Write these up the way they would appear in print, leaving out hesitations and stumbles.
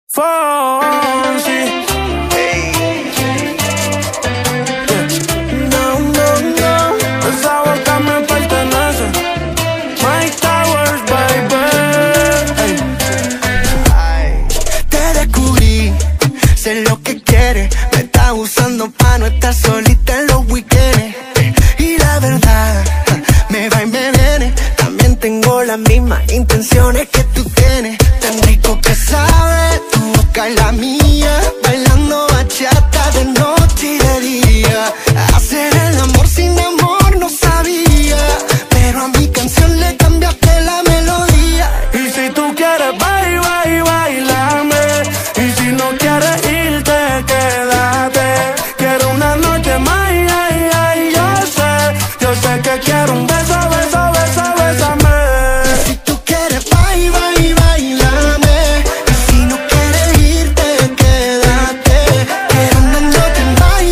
Fonsi. No, no, no, esa boca me pertenece. Myke Towers, baby. Ay, te descubrí, sé lo que quieres. Me estás usando pa' no estar solita en los weekends. Y la verdad, me va y me viene. También tengo las mismas intenciones que tú tienes. Tan rico que sabe tu boca y la mía, bailando bachata de noche y de día. Hacer el amor sin amor no sabía, pero a mi canción le cambiaste la melodía. Y si tú quieres bailame. Y si no quieres irte, quédate. Quiero una noche más, yo sé que quiero un beso, bésame. Y si tú quieres bailame. Y si no quieres irte, quédate. Quiero una noche más,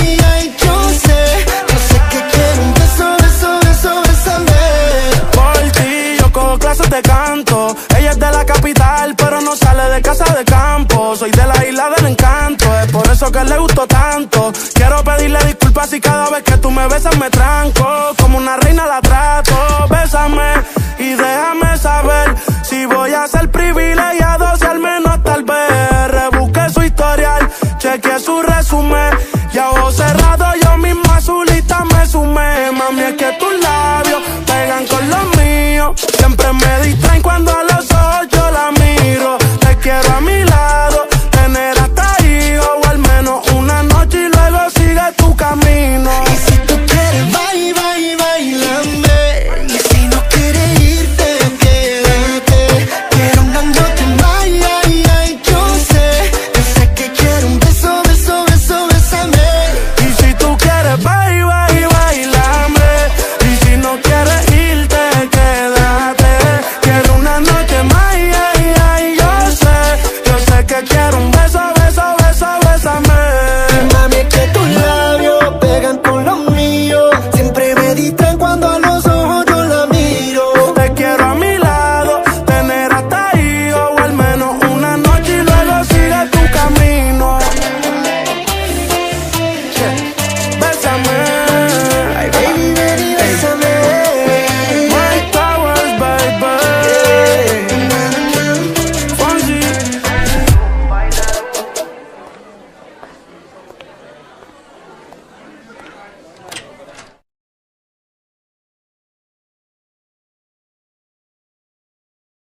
yo sé que quiero un beso, bésame. Por ti yo cojo clases de canto. Ella es de la capital, pero no sale de casa de campo. Soy de la isla del encanto, es por eso que le gustó tanto. Quiero pedirle disculpas si cada vez que tú me besas me tranco. Como una reina la trato. Bésame y déjame saber si voy a